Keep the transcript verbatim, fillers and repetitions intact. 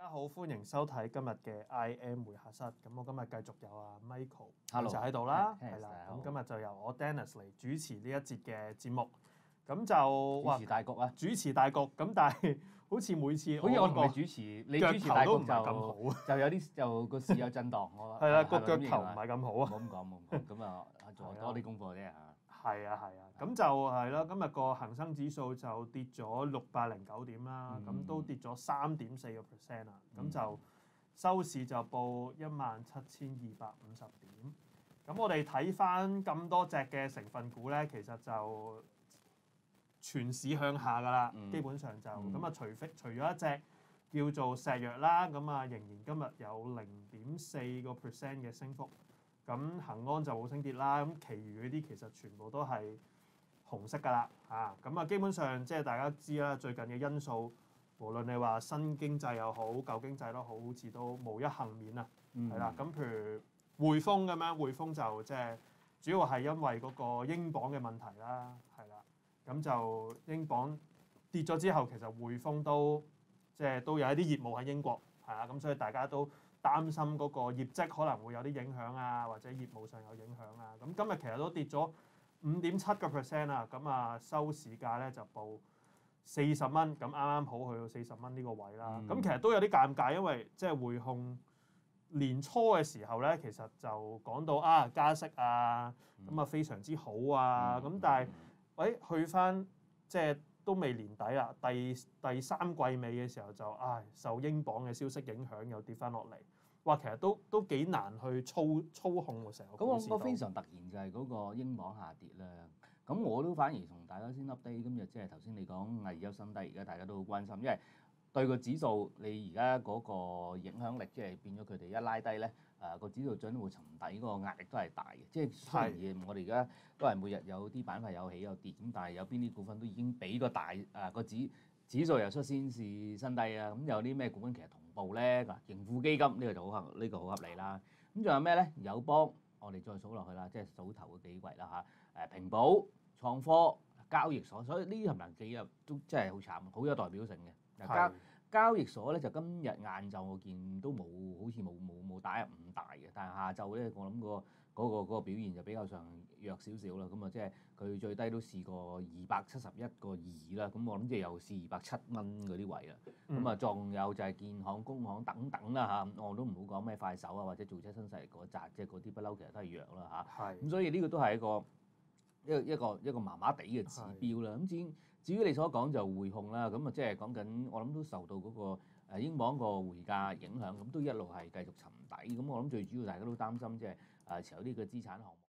家好，歡迎收睇今日嘅 I M 會客室。咁我今日繼續有阿 Michael 就喺度啦，係啦。咁今日就由我 Dennis 嚟主持呢一節嘅節目。咁就主持大局啊！ 主持大局。咁但係好似每次好似我同你主持，你主持大局就就有啲就個市有震盪。我係啦，個腳頭唔係咁好啊。 冇咁講，冇咁講。咁啊，做多啲功課啫嚇。 係啊，係啊。咁就係啦。今日個恒生指數就跌咗六百零九點啦，咁、嗯、都跌咗三點四個 percent 啦。咁、嗯、就收市就報一萬七千二百五十點。咁我哋睇翻咁多隻嘅成分股咧，其實就全市向下噶啦，嗯、基本上就咁啊，嗯、除非除咗一隻叫做石藥啦，咁啊仍然今日有零點四個 percent 嘅升幅。咁恒安就冇升跌啦，咁其餘嗰啲其實全部都係紅色噶啦，嚇咁啊基本上即係大家知啦，最近嘅因素，無論你話新經濟又好，舊經濟都好，好似都無一幸免啊，係啦、嗯。咁譬如匯豐咁樣，匯豐就即係主要係因為嗰個英鎊嘅問題啦，係啦。咁就英鎊跌咗之後，其實匯豐都即係都有一啲業務喺英國，係啦。咁所以大家都擔心嗰個業績可能會有啲影響啊，或者業務上有影響啊。咁今日其實都跌咗五點七個 percent 啊。咁啊收市價咧就報四十蚊，咁啱啱好去到四十蚊呢個位啦。咁、嗯、其實都有啲尷尬，因為即係匯控年初嘅時候咧，其實就講到啊加息啊，咁啊非常之好啊。咁、嗯、但係喂去翻即係都未年底啦，第第三季尾嘅時候就唉受英鎊嘅消息影響又跌翻落嚟。哇，其實都都幾難去操操控喎成個股市。 咁我我非常突然就係嗰個英鎊下跌啦。咁我都反而同大家先 update 今日即係頭先你講危憂心低，而家大家都好關心，因為對個指數你而家嗰個影響力即係變咗佢哋一拉低咧，誒個指數準會沉底嗰個壓力都係大嘅。即係雖然我哋而家都係每日有啲板塊有起有跌，咁但係有邊啲股份都已經俾個大誒個指指數又率先試新低啊！咁有啲咩股份其實同步咧？嗱，盈富基金呢個就好合呢個好合理啦。咁仲有咩咧？友邦我哋再數落去啦，即係數頭嗰幾位啦嚇。誒平保、創科、交易所，所以呢啲冚唪唥幾日都真係好慘，好有代表性嘅。交交易所咧就今日晏晝我見都冇，好似冇冇冇打入五大嘅，但係下晝咧我諗個嗰個嗰個表現就比較上弱少少啦。咁啊即係佢最低都試過二百七十一個二啦。咁我諗即係又試二百七蚊嗰啲位啦。咁啊仲有就係建行、工行等等啦嚇。我都唔好講咩快手啊或者做車新勢力嗰扎，即係嗰啲不嬲其實都係弱啦嚇。係。咁所以呢個都係一個一個一個一個麻麻地嘅指標啦。咁至於至於你所講就匯控啦，咁啊即係講緊我諗都受到嗰個誒英鎊個匯價影響，咁都一路係繼續沉底。咁我諗最主要大家都擔心即係誒持有呢個資產項目。